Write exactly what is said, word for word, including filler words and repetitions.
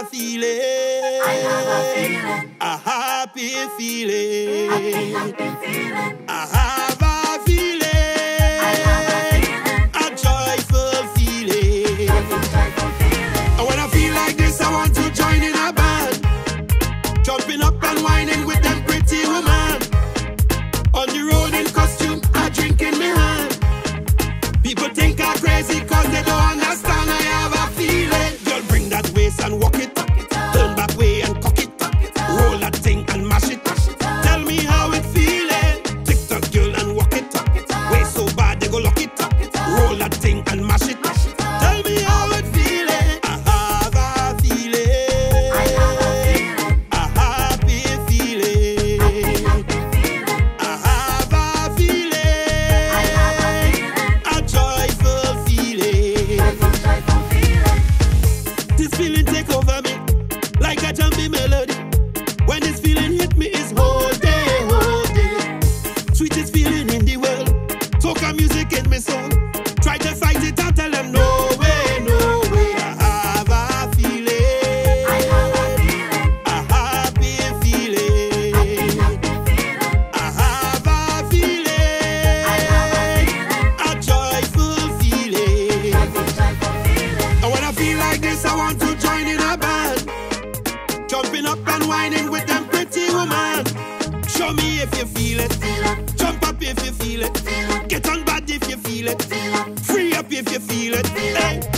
feeling. I have a feeling. A happy feeling. Happy, happy feeling. I have a feeling. I have a feeling. A joyful feeling. Joyful, joyful feeling. And when I feel like this, I want to join in a band, jumping up and whining with them pretty woman. On the road in costume, a drink in my hand. People think I'm crazy cause they don't understand. I have a feeling. Girl, bring that waist and walk it. Turn back way and cock it. Roll that thing and mash it. Tell me how it feeling. TikTok girl and walk it. Waist so bad they go lock it. Roll that thing and mash it. Tell me how it feeling. I have a feeling. I have a feeling. A happy feeling. Happy, happy feeling. I have a feeling. I have a feeling. A joyful feeling. Joyful, joyful feeling. This feeling take over me like a jumpy melody. When this feeling hit me, it's whole day, whole day. Sweetest feeling in the world. Soca music in my soul. Try to fight it out, tell them no way, no way. I have a feeling. I have a feeling. A happy feeling. Happy, happy feeling. I have a feeling. I have a feeling. A joyful feeling. Joyful, joyful feeling. And when I feel like this, I want to join in a band, jumping up and whining with them pretty woman. Show me if you feel it. Feel it. Jump up if you feel it. Feel it. Get on bad if you feel it. Feel it. Free up if you feel it. Hey.